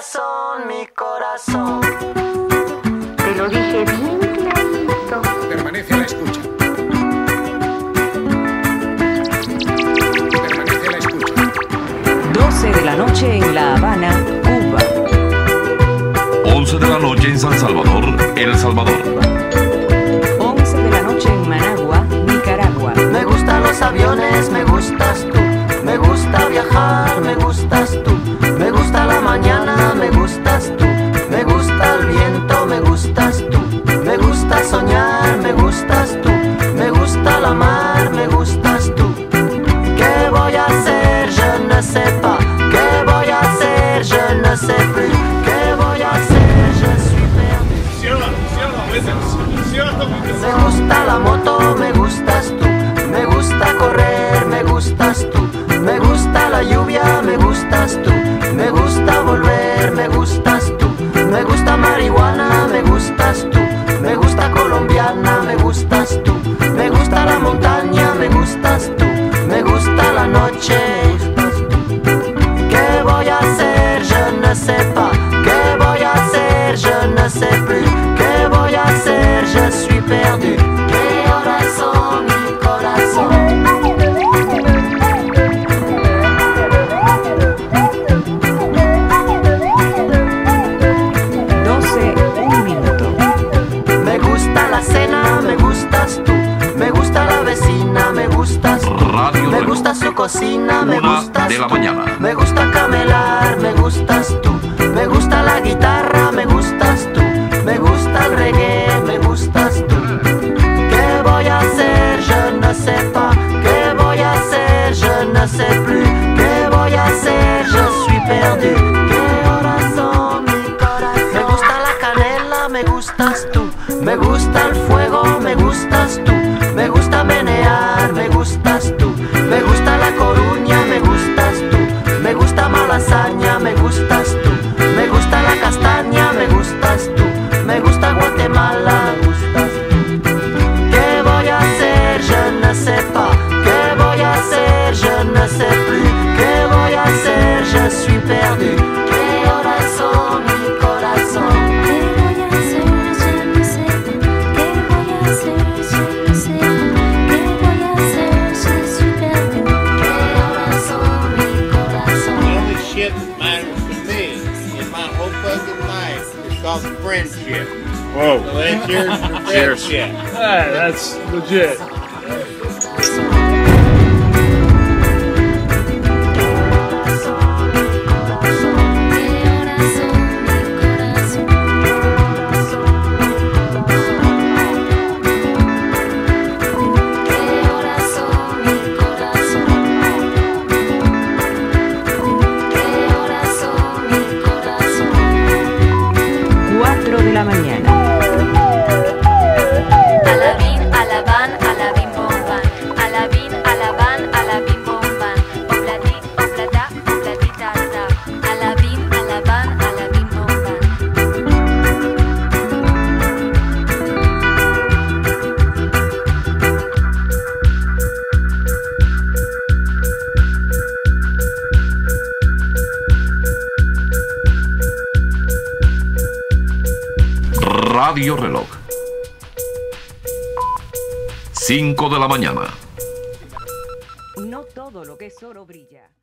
corazón, mi corazón. Te lo dije bien clarito. Permanece a la escucha. Permanece a la escucha. 12 de la noche en La Habana, Cuba. 11 de la noche en San Salvador, El Salvador. 11 de la noche en Managua, Nicaragua. Me gustan los aviones, me gustas tú. Me gusta viajar, me gustas tú. Me gusta la mañana, me gustas tú. Me gusta el viento, me gustas tú. Me gusta soñar, me gustas tú. Me gusta la mar, me gustas tú. ¿Qué voy a hacer? Je ne sais pas. ¿Qué voy a hacer? Je ne sais plus. ¿Qué voy a hacer? Je suis perdu. Me gusta la moto, me gustas tú. Me gusta correr, me gustas tú. Me gusta la lluvia, me gustas tú. Me gusta volver, me gustas tú. Me gusta marihuana, me gustas tú. Me gusta colombiana, me gustas tú. Me gusta la montaña, me gustas tú. Me gusta la noche, me gustas tú. ¿Qué voy a hacer? Je ne sais pas. ¿Qué voy a hacer? Je ne sais plus. ¿Qué voy a hacer? Je suis perdu. ¿Qué horas son, mi corazón? 12, un minuto. Me gusta la cena, me gustas tú. Me gusta la vecina, me gustas tú. Radio Me Reloj. gusta su cocina, me 1 gustas de la tú. mañana. Me gusta camelar, me gustas tú. Me gusta la guitarra, me gustas tú. Me gusta el reggae, me gustas tú. ¿Qué voy a hacer? Je ne sais pas. ¿Qué voy a hacer? Je ne sais plus. ¿Qué voy a hacer? Je suis perdu. ¿Qué horas son, mi corazón? Me gusta la canela, me gustas tú. Me gusta el fuego, me gustas tú. Me gusta menear, me gustas tú. Me gusta La Coruña, me gustas tú. Me gusta Malasaña, me gustas tú. Me gusta la castaña, me gustas tú. Me gusta Guatemala, me gustas tú. ¿Qué voy a hacer? Je ne sais pas. ¿Qué voy a hacer? Je ne sais plus. ¿Qué voy a hacer? Je suis perdu. ¿Qué horas son, mi corazón? ¿Qué voy a hacer? Je ne sais pas. ¿Qué voy a hacer? Je ne sais pas. ¿Qué voy a hacer? Je suis perdu. ¿Qué horas son, mi corazón? The only shit that matters to me in my whole fucking life is called friendship. Whoa. So that's yours for Cheers. friendship. That's legit. ¿Qué horas son, mi corazón? ¿Qué horas son, mi corazón? ¿Qué horas son, mi corazón? 4 de la mañana. Alabín, alabán, alabín, bomban. Alabín, alabán, alabín, bomban. Obladí, obladá, obladita, da. Alabín, alabán, alabín, bomban. Radio Reloj. 5 de la mañana. No todo lo que es oro brilla.